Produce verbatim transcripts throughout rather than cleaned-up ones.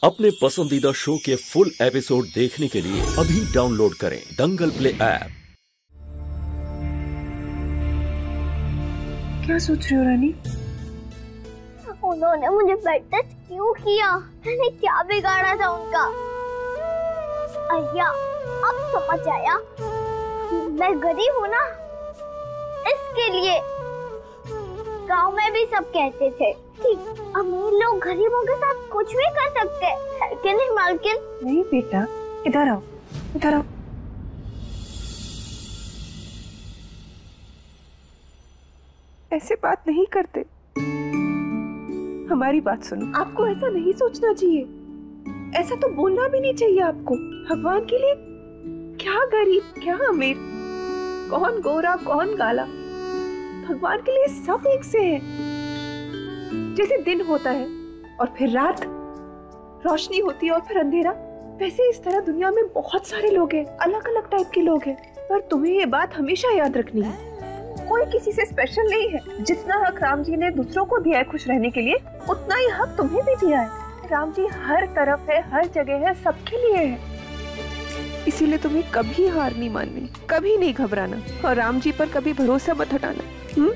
अपने पसंदीदा शो के फुल एपिसोड देखने के लिए अभी डाउनलोड करें दंगल प्ले ऐप। क्या सोच रही हो रानी? उन्होंने मुझे बेड टच क्यों किया? मैंने क्या बिगाड़ा था उनका? अय्या, अब समझ आया। मैं गरीब हूँ ना, इसके लिए। गांव में भी सब कहते थे कि अमीर लोग गरीबों के साथ कुछ भी कर सकते हैं, कि नहीं मालकिन? नहीं बेटा, इधर आओ, इधर आओ। ऐसे बात नहीं करते। हमारी बात सुनो। आपको ऐसा नहीं सोचना चाहिए, ऐसा तो बोलना भी नहीं चाहिए आपको। भगवान के लिए क्या गरीब क्या अमीर, कौन गोरा कौन काला, भगवान के लिए सब एक से हैं। जैसे दिन होता है और फिर रात, रोशनी होती है और फिर अंधेरा, वैसे इस तरह दुनिया में बहुत सारे लोग हैं, अलग अलग टाइप के लोग हैं। पर तुम्हें ये बात हमेशा याद रखनी है, कोई किसी से स्पेशल नहीं है। जितना हक राम जी ने दूसरों को दिया है खुश रहने के लिए, उतना ही हक तुम्हें भी दिया है। राम जी हर तरफ है, हर जगह है, सबके लिए है। इसीलिए तुम्हें कभी हार नहीं माननी, कभी नहीं घबराना और राम जी पर कभी भरोसा मत हटाना। हम्म?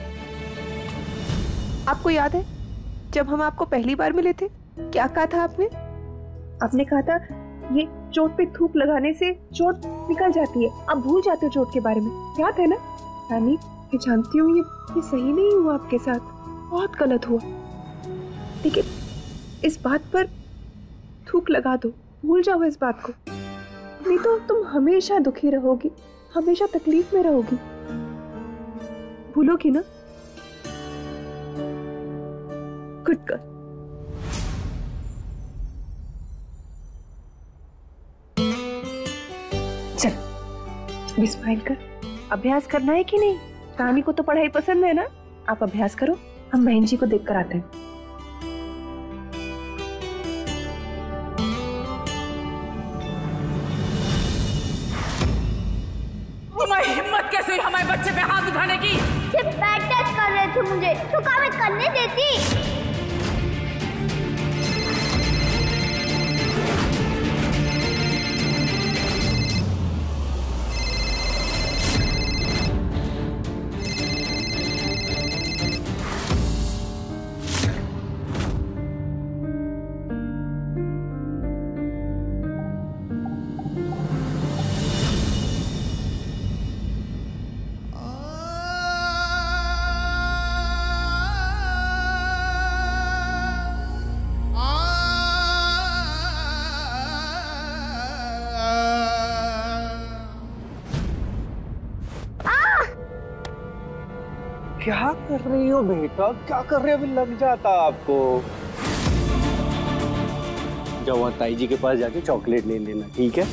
आपको याद है जब हम आपको पहली बार मिले थे, क्या कहा था आपने? आपने कहा था ये चोट पे थूक लगाने से चोट निकल जाती है। आप भूल जाते हो चोट के बारे में, याद है ना? रानी, मैं जानती हूँ ये, ये सही नहीं हुआ आपके साथ, बहुत गलत हुआ, लेकिन इस बात पर थूक लगा दो, भूल जाओ इस बात को, नहीं तो तुम हमेशा दुखी रहोगी, हमेशा तकलीफ में रहोगी। भूलोगी ना? Good girl. चल, स्माइल कर। अभ्यास करना है कि नहीं? रानी को तो पढ़ाई पसंद है ना? आप अभ्यास करो, हम बहन जी को देख कर आते हैं। तुम्हारी हिम्मत कैसे हुई हमारे बच्चे पे हाथ उठाने की? सिर्फ बैड टच कर रहे थे मुझे, तो क्या मैं करने देती? क्या कर रही हो बेटा? क्या कर रहे हो? अभी लग जाता आपको। जाओ ताई जी के पास जाके चॉकलेट ले लेना, ठीक है?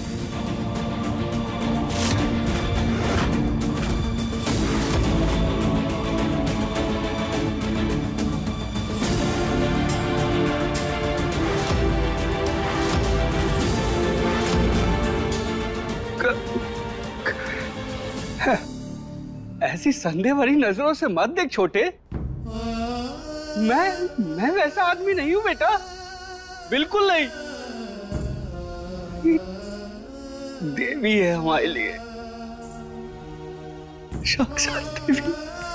ऐसी संदेह भरी नजरों से मत देख छोटे। मैं मैं वैसा आदमी नहीं हूं बेटा, बिल्कुल नहीं। देवी है हमारे लिए, साक्षात देवी।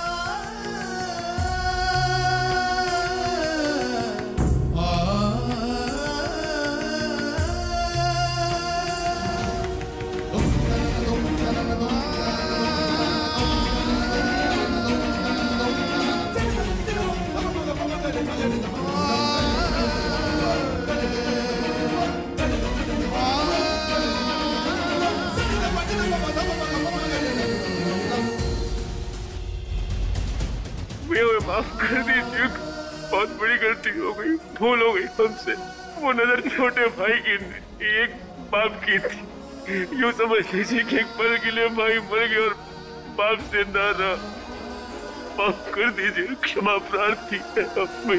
माफ कर दीजिए, बहुत बड़ी गलती हो गई, भूल हो गई हमसे। वो नजर छोटे भाई की एक बाप की थी। यूं समझ लीजिए कि एक पल के लिए भाई मर गया और बाप से ना रहा। माफ कर दीजिए, क्षमा प्रार्थी है हमें।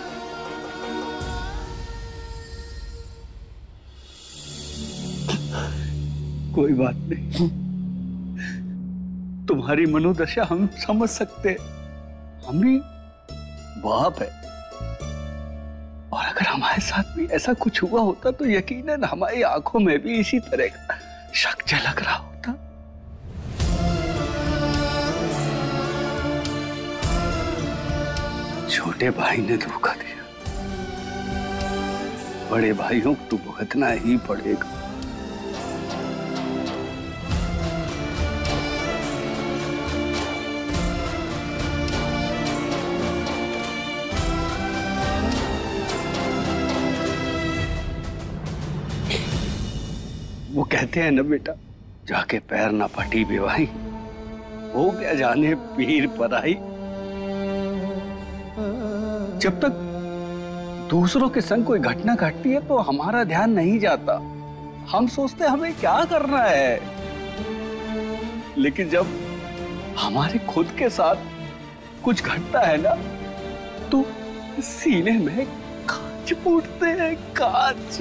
कोई बात नहीं, तुम्हारी मनोदशा हम समझ सकते हैं। हम भी बाप है, और अगर हमारे साथ भी ऐसा कुछ हुआ होता तो यकीनन हमारी आंखों में भी इसी तरह का शक झलक रहा होता। छोटे भाई ने धोखा दिया, बड़े भाइयों को तो भुगतना ही पड़ेगा। वो कहते हैं ना बेटा, जाके पैर ना फटी बेवाही, हो क्या जाने पीर पराई। जब तक दूसरों के संग कोई घटना घटती है तो हमारा ध्यान नहीं जाता, हम सोचते हमें क्या करना है। लेकिन जब हमारे खुद के साथ कुछ घटता है ना तो सीने में कांच फूटते हैं, कांच।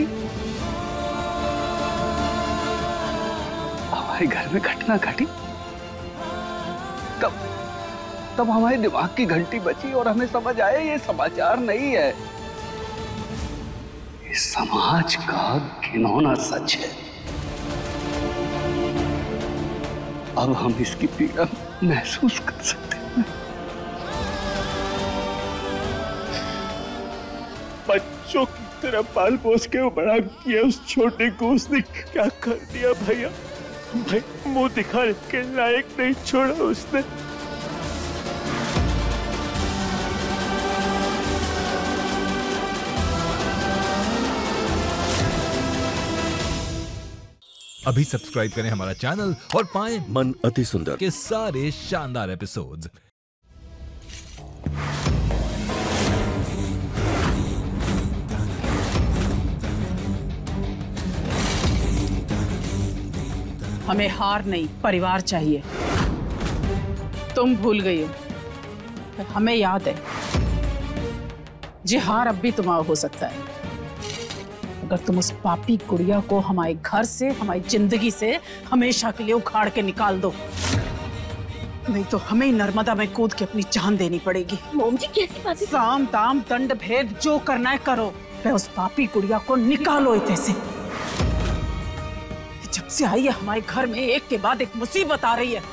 हमारे घर में घटना घटी तब तब हमारे दिमाग की घंटी बची और हमें समझ आया ये समाचार नहीं है, ये समाज का घिनौना सच है। अब हम इसकी पीड़ा महसूस कर सकते हैं। बच्चों की तरह पाल पोस के वो बड़ा किया उस छोटे को उसने क्या कर दिया भैया। भाई मुंह दिखाने के लायक नहीं छोड़ा उसने। अभी सब्सक्राइब करें हमारा चैनल और पाएं मन अति सुंदर के सारे शानदार एपिसोड्स। हमें हार नहीं, परिवार चाहिए। तुम भूल गई हो, हमें याद है। जी हार अब भी तुम्हारा हो सकता है अगर तुम उस पापी गुड़िया को हमारे घर से, हमारी जिंदगी से हमेशा के लिए उखाड़ के निकाल दो। नहीं तो हमें नर्मदा में कूद के अपनी जान देनी पड़ेगी। मोम जी कैसी बातें? साम दाम दंड भेद जो करना है करो, मैं उस पापी गुड़िया को निकालो इतने से। जब से आई है हमारे घर में एक के बाद एक मुसीबत आ रही है।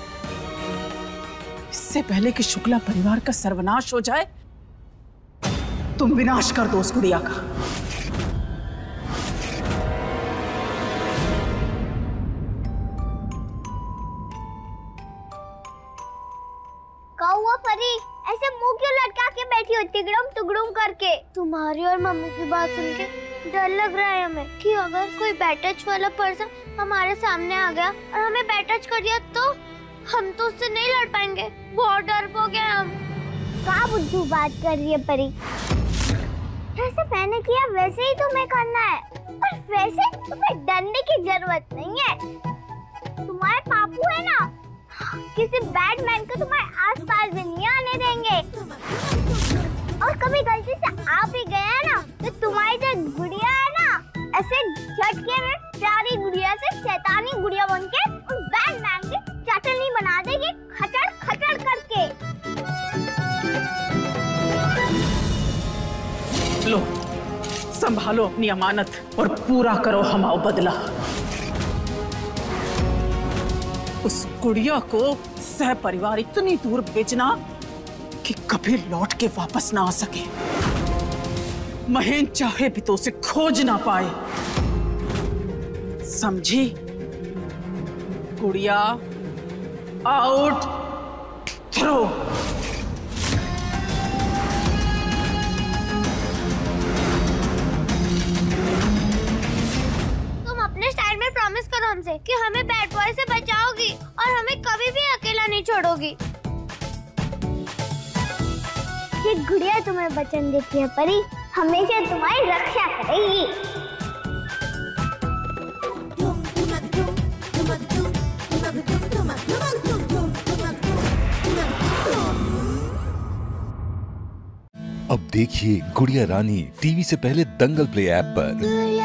इससे पहले कि शुक्ला परिवार का सर्वनाश हो जाए, तुम विनाश कर दो उस गुड़िया का। कौवा परी ऐसे मुंह क्यों लटका के बैठी हो तिगड़म टुगड़ुम करके? तुम्हारी और मम्मी की बात सुन के डर लग रहा है हमें कि अगर कोई बैड टच वाला पर्सन हमारे सामने आ गया और हमें बैड टच कर दिया तो हम तो उससे नहीं लड़ पाएंगे। बहुत डरपोक हैं हम। क्या बुद्धू बात कर रही है परी? जैसे मैंने किया वैसे ही तुम्हें करना है, और वैसे तुम्हें डरने की जरूरत नहीं है। तुम्हारे पापू है ना, किसी बैड मैन को तुम्हारे आसपास भी नहीं आने देंगे। और कभी गलती से आ भी गया ना तो तुम्हारी जो गुड़िया है ना, ऐसे झटके में प्यारी गुड़िया से शैतानी गुड़िया बन के उस बैड मैन की चटनी बना देगी, खचड़ खचड़ करके। लो, संभालो अपनी अमानत और पूरा करो हमारा बदला। उस गुड़िया को सह परिवार इतनी दूर भेजना कि कभी लौट के वापस ना आ सके। महेन चाहे भी तो उसे खोज ना पाए, समझी? गुड़िया आउट थ्रो। प्रॉमिस करो हमसे कि हमें बैड बॉय से बचाओगी और हमें कभी भी अकेला नहीं छोड़ोगी। ये गुड़िया तुम्हें वचन देती है परी, हमेशा तुम्हारी रक्षा करेगी। अब देखिए गुड़िया रानी टीवी से पहले दंगल प्ले ऐप पर।